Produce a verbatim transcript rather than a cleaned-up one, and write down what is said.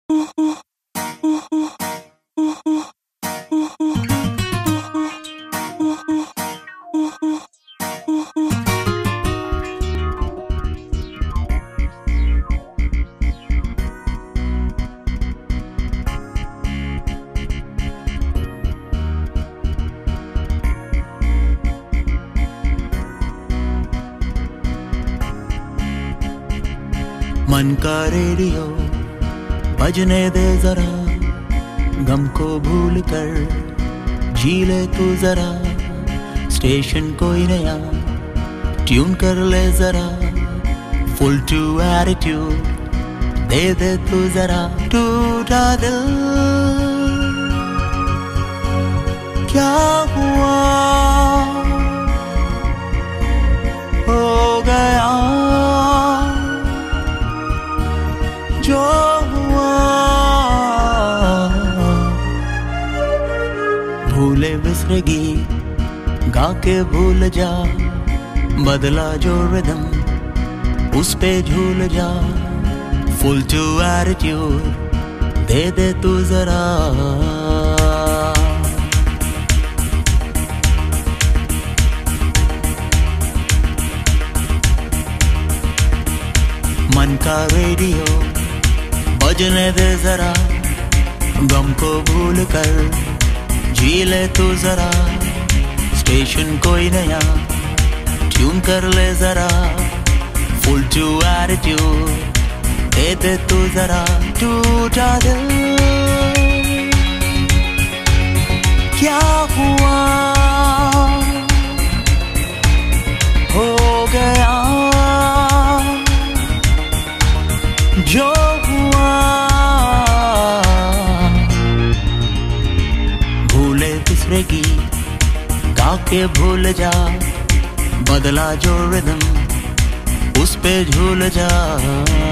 मन का रेडियो बजने दे जरा, गम को भूल कर जी ले तू जरा। स्टेशन कोई नया ट्यून कर ले जरा, फुल टू एटीट्यूड दे दे तू जरा। टूटा दिल क्या हुआ, हो गया जो हुआ। भूले बिसरेगी गा के भूल जा, बदला जो रिदम उस पे झूल जा। फुल टू एटीट्यूड दे दे तू जरा। मन का रेडियो बजने दे जरा, गम को भूल कर जी ले तू जरा। स्टेशन कोई नया ट्यून कर ले जरा, फुल टू एटीट्यूड दे दे तू जरा। टूटा दिल क्या हुआ, हो गया जो हुआ। भूले बिसरेगी गा के भूल जा, बदला जो रिदम उस पे झूल जा।